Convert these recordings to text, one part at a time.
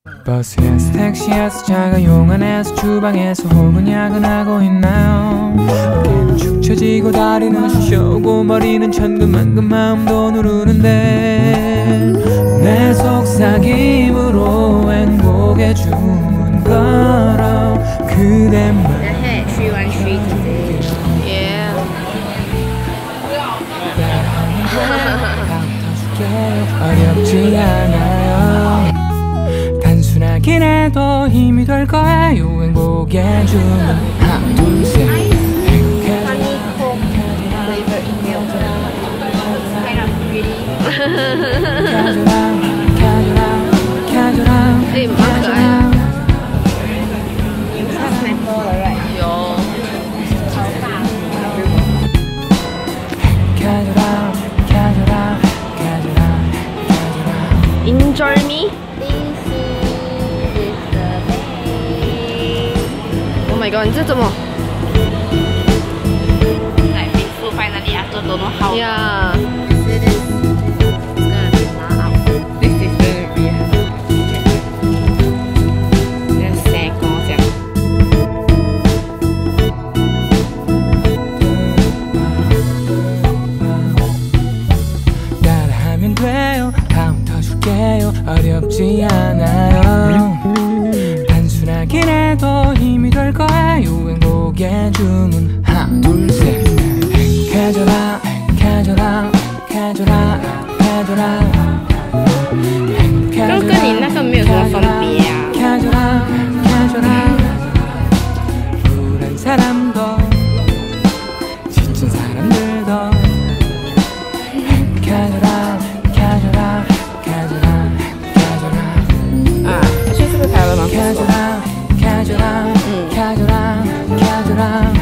버스에서 택시에서 자가용 안에서 주방에서 혹은 야근하고 있나요? 어깨는 축 처지고 다리는 쑤셔오고 머리는 천근만근 마음도 누르는데 내 속삭임으로 행복의 주문 걸어 그대만 F21 today. Yeah. 어렵지 않아요. 단순하긴 해도 힘이 될 거예요. 행복의 주문 하나 둘 셋. Enjoy me. Oh my god, 你这怎么 Like peaceful finally after don't know how long. Yeah. This is very weird. 跟谁跟我讲 따라하면 돼요. 카운터 줄게요. 어렵지 않아요. 단순하긴 해도 힘이 될 거예요. 행복의 주문 하나 둘 셋. 가져라 가져라 가져라 가져라 就跟你那个没有什么分别啊 가져라 가져라 우울한 사람도 지친 사람들도 가져라 가져라 가져라 가져라 啊，去是不是台湾蛮不错 가져라 가져라 가져라 가져라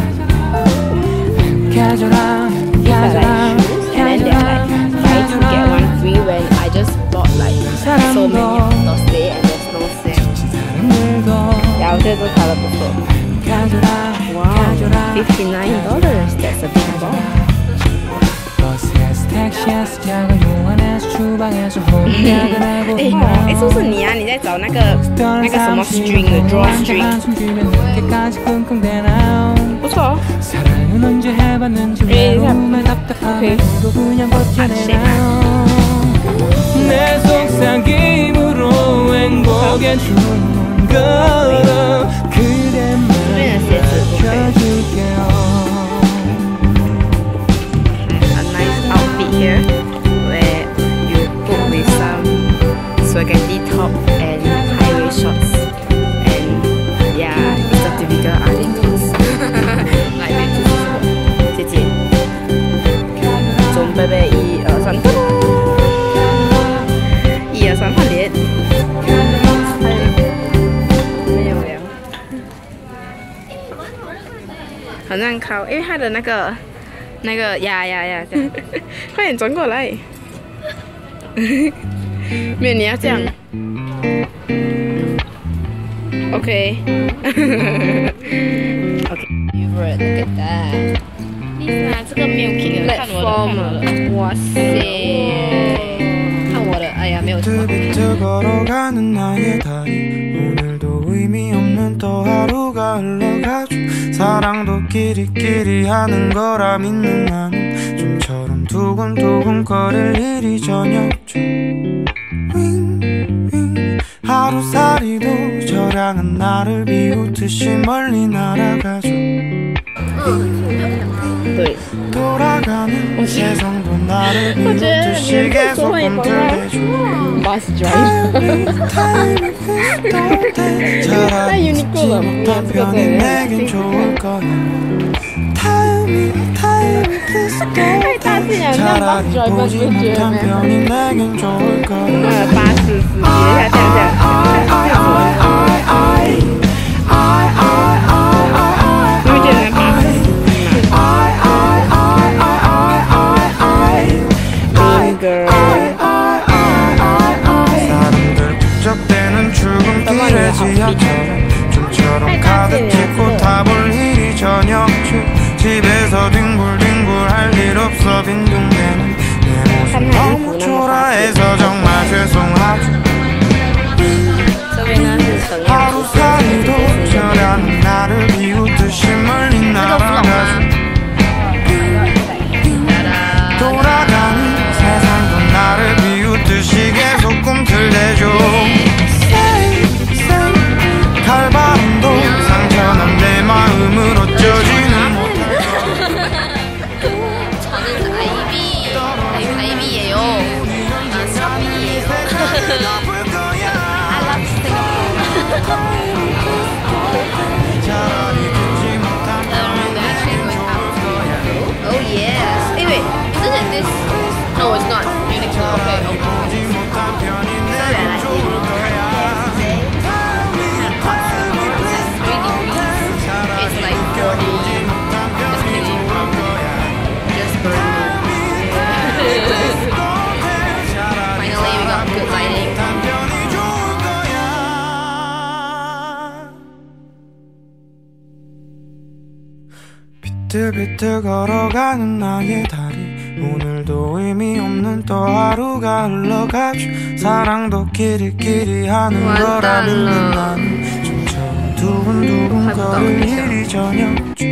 가져라 가져라 And then they're like, buy two get one free when I just bought like so many of those days and there's no sale. Yeah, 我觉得这台湾不错。Wow, $59. That's a big ball. 버스에서 택시에서 자가용 안에서 주방에서 혹은 야근하고 哎，是不是你啊？你在找那个什么 string 的 drawstring？ 不错哦。 사랑은 언제 해봤는지 외로움에 답답함에도 그냥 버텨내나요. 내 속삭임으로 행복의 주문 걸어 그대만 지켜줄게요. A nice outfit here where you put with some spaghetti top and high waist shorts and yeah, it's a typical Arctic clothes. Like this. 谢谢。准备备1、2、3，噔！1、2、3，换脸。没有了。好像靠，因为它的那个呀，这样，快点转过来。没有，你要这样。OK。OK。Look at that。丽莎，这个没有 king 的，看我的，看我的。哇塞！看我的，哎呀，没有什么。 걸어가는 나의 다리 오늘도 의미 없는 또 하루가 흘러가죠. 사랑도 끼리끼리 하는 거라 믿는 나는 좀처럼 두근두근 거릴 일이 전혀 없죠. 윙윙 하루살이도 저량은 나를 비웃듯이 멀리 날아가죠. 돌아가는 세상도 나를 비웃듯이 계속 꿈틀대죠. Bus drive. 나 유니클로 답변이 내겐 좋을 거야. 차라리 보지 못한 편이 내겐 좋을 거야. 巴士司机，他这样。你会觉得巴士司机吗？ 사람들 북적대는 출근길의 지하철에 좀처럼 가득 찍고 타볼 일이 저녁 중 집에서 뒹굴뒹굴 할 일 없어 빈둥대는 내 모습 너무 초라해서 정말 죄송하죠. 비틀비틀 걸어가는 나의 다리 오늘도 의미 없는 또 하루가 흘러가죠. 사랑도 끼리끼리 하는 거라 믿는 나는 좀처럼 두근두근 거릴 일이 전혀 없죠.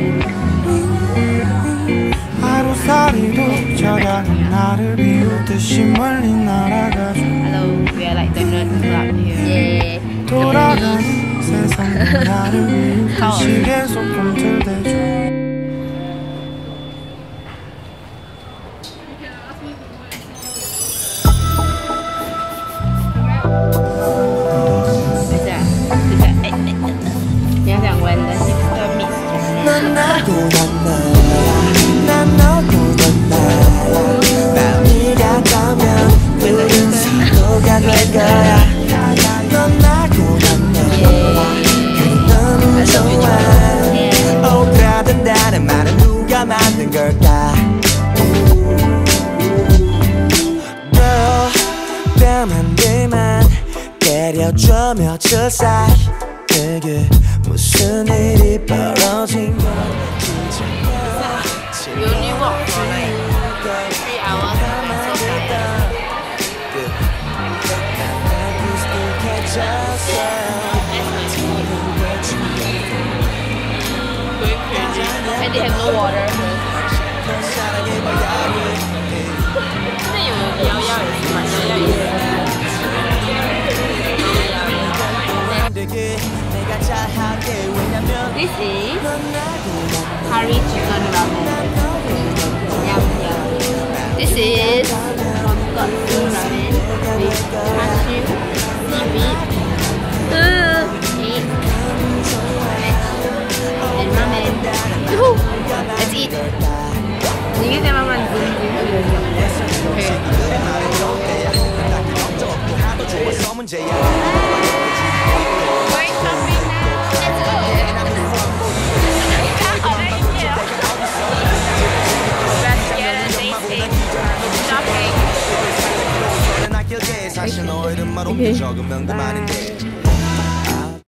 하루살이도 저량한 나를 비우듯이 멀리 날아가죠. Hello, we are like the nerd club here. Yeah. 돌아가는 세상도 나를 비우듯이 계속 꿈틀대죠. 난 나고 난 나야 난 너고 넌 나야 마음이 같다면 우린 서로가 될 거야 넌 나고 난 너야 너무 좋아 오그라든다는 말은 누가 만든 걸까 Girl 뺨 한 대만 때려줘 며칠 사이 그게 무슨 일이 벌어진 건 We only walk for like 3 hours and so tired. Going crazy. And they have no water. This is curry chicken ramen. Yum yum. This is tonkatsu ramen with cashew, seaweed, egg, and ramen. Let's eat. Ini kan ramen. Going shopping now. Let's go. 사실 너 이름만 옮겨 적으면 그만인데